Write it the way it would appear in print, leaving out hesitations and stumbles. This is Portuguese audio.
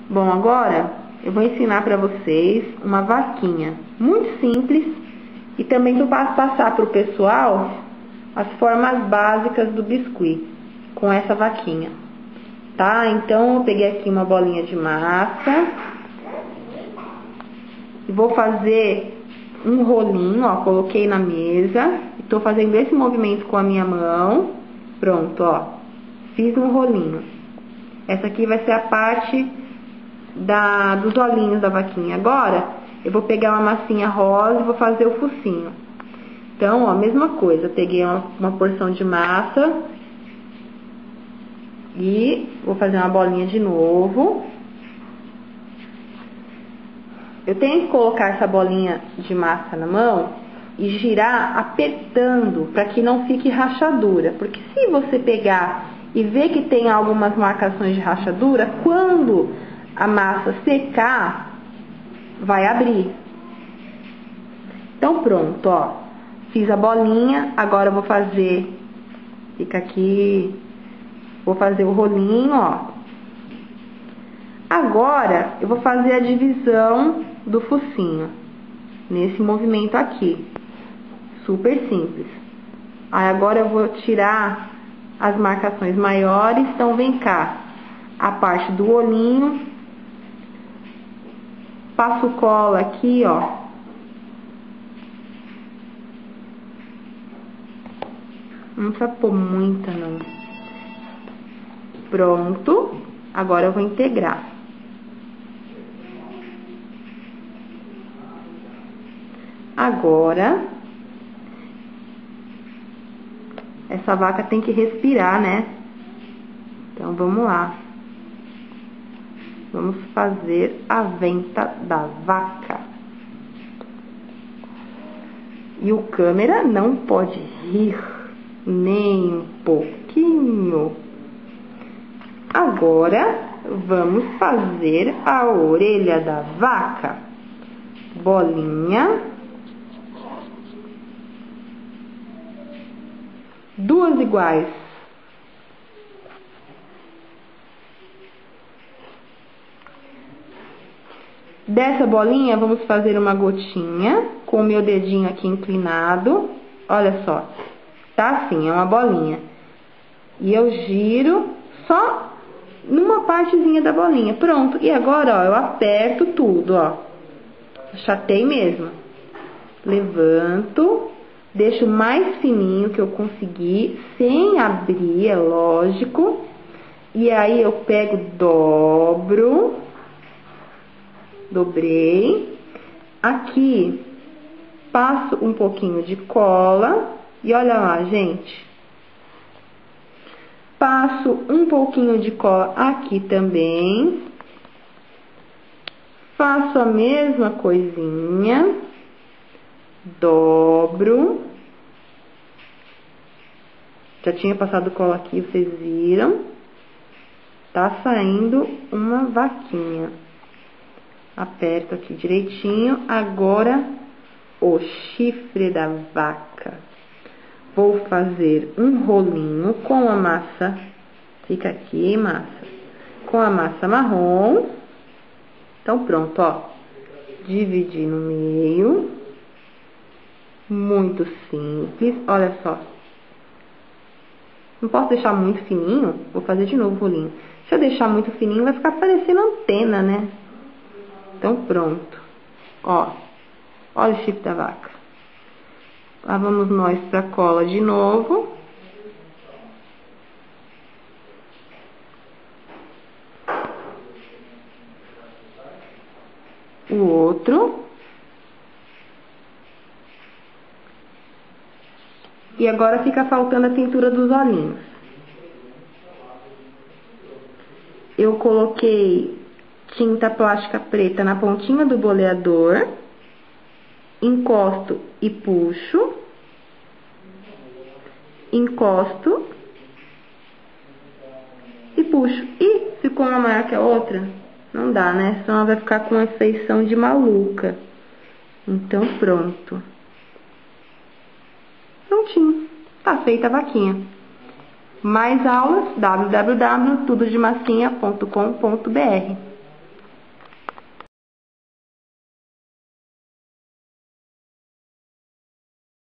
Bom, agora eu vou ensinar para vocês uma vaquinha muito simples e também eu passo passar para o pessoal as formas básicas do biscuit com essa vaquinha, tá? Então eu peguei aqui uma bolinha de massa e vou fazer um rolinho, ó, coloquei na mesa e tô fazendo esse movimento com a minha mão. Pronto, ó, fiz um rolinho. Essa aqui vai ser a parte dos olhinhos da vaquinha. Agora eu vou pegar uma massinha rosa e vou fazer o focinho. Então, ó, mesma coisa, peguei uma porção de massa e vou fazer uma bolinha de novo. Eu tenho que colocar essa bolinha de massa na mão e girar apertando para que não fique rachadura, porque se você pegar e ver que tem algumas marcações de rachadura, quando a massa secar, vai abrir. Então pronto, ó, fiz a bolinha, agora eu vou fazer, fica aqui, vou fazer o rolinho, ó. Agora eu vou fazer a divisão do focinho, nesse movimento aqui, super simples. Aí agora eu vou tirar as marcações maiores, então vem cá, a parte do olhinho, passo cola aqui, ó, não precisa pôr muita não. Pronto, agora eu vou integrar. Agora, essa vaca tem que respirar, né? Então, vamos lá. Vamos fazer a venta da vaca. E o câmera não pode rir nem um pouquinho. Agora, vamos fazer a orelha da vaca. Bolinha. Duas iguais. Dessa bolinha, vamos fazer uma gotinha com o meu dedinho aqui inclinado. Olha só, tá assim, é uma bolinha. E eu giro só numa partezinha da bolinha. Pronto, e agora, ó, eu aperto tudo, ó. Achatei mesmo. Levanto. Deixo o mais fininho que eu conseguir, sem abrir, é lógico. E aí eu pego, dobro. Dobrei. Aqui, passo um pouquinho de cola. E olha lá, gente. Passo um pouquinho de cola aqui também. Faço a mesma coisinha. Dobro. Já tinha passado cola aqui, vocês viram. Tá saindo uma vaquinha. Aperto aqui direitinho. Agora, o chifre da vaca. Vou fazer um rolinho com a massa. Fica aqui, massa. Com a massa marrom. Então, pronto, ó. Dividi no meio. Muito simples, olha só. Não posso deixar muito fininho, vou fazer de novo o rolinho. Se eu deixar muito fininho, vai ficar parecendo antena, né? Então, pronto. Ó, olha o chifre da vaca. Lá vamos nós pra cola de novo. O outro. E agora fica faltando a pintura dos olhinhos. Eu coloquei tinta plástica preta na pontinha do boleador. Encosto e puxo. Encosto. E puxo. Ih, ficou uma maior que a outra? Não dá, né? Senão vai ficar com uma feição de maluca. Então, pronto. Prontinho, tá feita a vaquinha. Mais aulas, www.tudodemassinha.com.br